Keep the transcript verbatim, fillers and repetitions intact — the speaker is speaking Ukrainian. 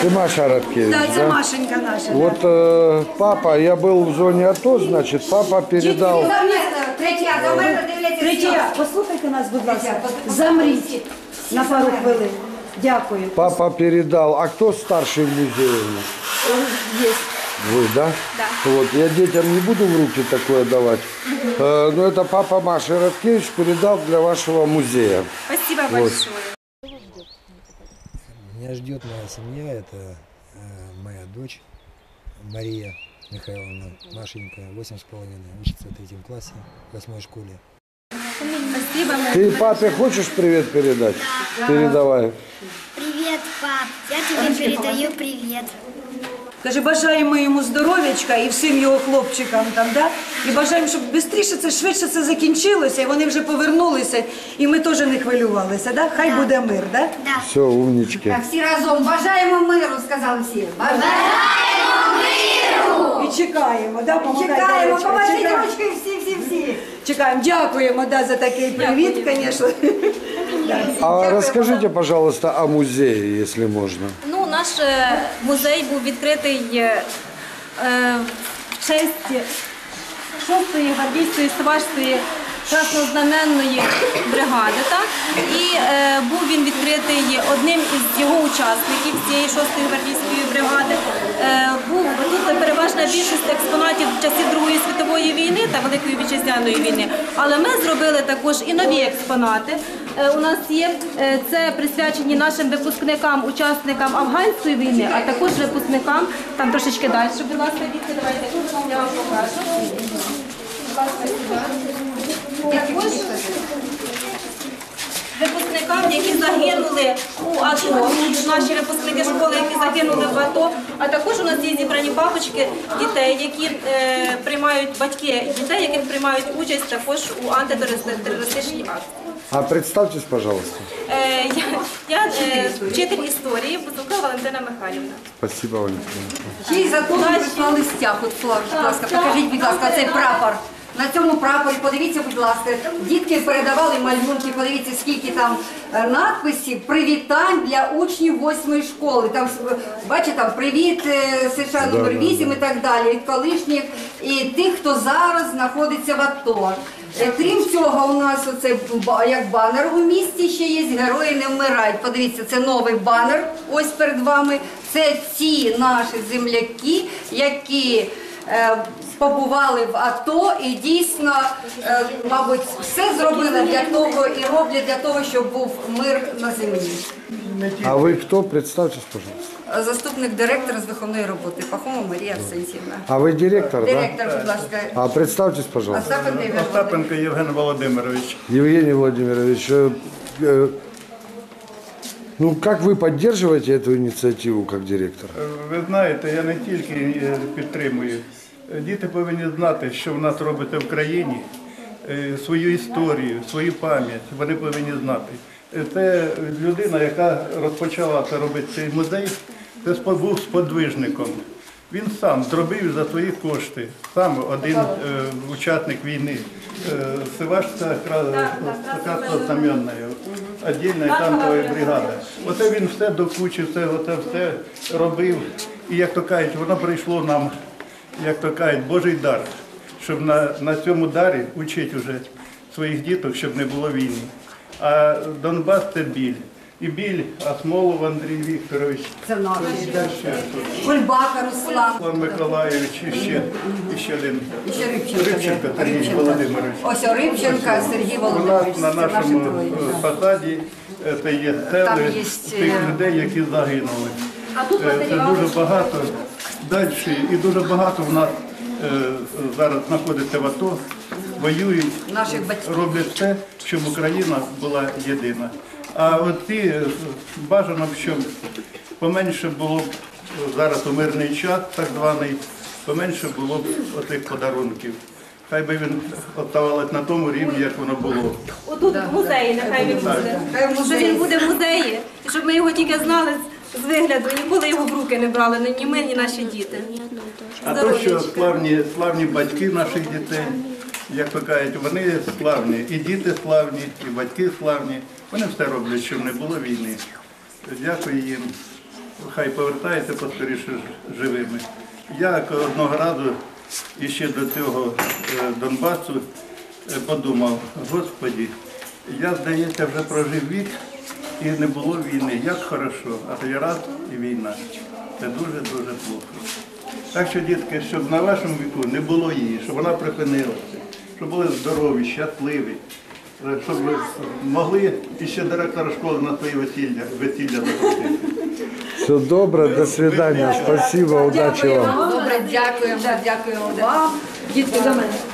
Ты Маша Радкевич, да? Да, это Машенька наша. Вот э, папа, я был в зоне АТО, значит, папа передал... Третя, послухайте нас, будь ласка, замріть на пару хвилин. Дякую. Папа передал. А кто старший в музее? Есть. Вы, да? Да. Вот, я детям не буду в руки такое давать. Угу. Э, но это папа Маши Радкевич передал для вашего музея. Спасибо вот. большое. Меня ждет моя семья, это э, моя дочь Мария Михайловна, Машенька, восемь с половиной, учится в третьем классе, в восьмой школе. Спасибо. Ты папе хочешь привет передать? Да. Передавай. Привет, пап. Я тебе передаю привет. Каже, бажаємо йому здоров'ячка і всім його хлопчикам там, да? І бажаємо, щоб швидше це, швидше це закінчилося, і вони вже повернулися, і ми теж не хвилювалися, да? Хай Да. буде мир, да? Да. Все, умнички. Так, всі разом бажаємо миру, сказали всі. Бажаємо миру! І чекаємо, да? Помагайте Чекаємо, ручкою, помашіть чекаємо. ручкою всі, всі, всі. Чекаємо, дякуємо, да, за такий привіт, звісно. А расскажите, пожалуйста, о музее, если можно. Ну, наш е, музей був відкритий е, е, в честь шостої гвардійської Савашської краснознаменної бригади. Так? І е, був він відкритий одним із його учасників цієї шостої гвардійської бригади. Е, був тут переважна більшість експонатів часів Другої світової війни та Великої Вітчизняної війни. Але ми зробили також і нові експонати. Е, у нас є, е, це присвячені нашим випускникам, учасникам афганської війни, а також випускникам, там трошечки далі, будь ласка, дітки, давайте, я вам покажу. Будь ласка, сюди. Також випускникам, які загинули у АТО, наші випускники школи, які загинули в АТО, а також у нас є зібрані папочки дітей, які е, приймають, батьки дітей, яких приймають участь також у антитерористичній акції. А представьтесь, пожалуйста. Е, я я е, вчитель історії, Бузулка Валентина Михайлівна. Спасибо, Валентина. Ще й за то прислали стяг, от флаг, будь ласка, покажіть, будь ласка, цей прапор. На цьому прапорі, подивіться, будь ласка, дітки передавали малюнки, подивіться, скільки там надписів, привітань для учнів восьмої школи. Там, бачите, там привіт США номер вісім і так далі, від колишніх і тих, хто зараз знаходиться в АТО. Крім цього, у нас оце як банер у місті ще є, герої не вмирають. Подивіться, це новий банер, ось перед вами. Це ті наші земляки, які е, побували в АТО і дійсно, е, мабуть, все зробили для того і роблять для того, щоб був мир на землі. А вы кто? Представьтесь, пожалуйста. Заступник директора з виховної роботи Пахомова Марія Арсентьевна. А вы директор, Директор, да? будь ласка. А представьтесь, пожалуйста. Остапенко Євген Остапенко Євген Володимирович. Евгений Владимирович, э, э, ну как вы поддерживаете эту инициативу как директор? Ви знаєте, я не тільки е, підтримую. Діти повинні знати, що в нас робиться в країні, е, свою історію, свою пам'ять. Вони повинні знати. Е, Це людина, яка розпочала це робити цей музей, це спо- був сподвижником. Він сам зробив за свої кошти, сам один е, учасник війни. Е, Сивашська краснознаменна, віддільна танкова бригада. Оце він все до кучі, все, оце все робив. І як то кажуть, воно прийшло нам, як то кажуть, Божий дар, щоб на, на цьому дарі вчити вже своїх діток, щоб не було війни. А Донбас – це біль. І біль Асмолов Андрій Вікторович. Це наш. Кульбака Руслан. Руслан Миколаївич і ще, і ще один. І ще Рибченко. Рибченко Сергій Володимирович. Ось Рибченка Сергій У Володимирович. нас на Це наші нашому троє. е, фасаді е, це є Там цели є, тих е, людей, які загинули. А тут Е, Це матеріали. дуже багато. Далі і дуже багато в нас е, зараз знаходиться в АТО, воюють, Наших батьків. роблять все, щоб Україна була єдина. А от ті е, бажано б, щоб поменше було б зараз у мирний час, так званий, поменше було б оцих подарунків. Хай би він оставалось на тому рівні, як воно було. Отут в музеї, нехай він буде. Хай в Щоб музеї. він буде в музеї, і щоб ми його тільки знали з- з вигляду, ніколи його в руки не брали, ні ми, ні наші діти. А то, що славні, славні батьки наших дітей, як то кажуть, вони славні, і діти славні, і батьки славні. Вони все роблять, щоб не було війни. Дякую їм. хай повертається поскоріше ж- живими. Я одного разу іще до цього е, Донбасу е, подумав, Господі, я, здається, вже прожив вік і не було війни. Як хорошо, а тоді раз і війна. Це дуже-дуже плохо. Так що, дітки, щоб на вашому віку не було її, щоб вона припинилася, щоб були здорові, щасливі, щоб ви могли іще директора школи на своє весілля, весілля запросити. Все добре, до свидання. Спасибо, удачі вам. Добре, дякуємо, дякуємо вам. Дітки, до мене.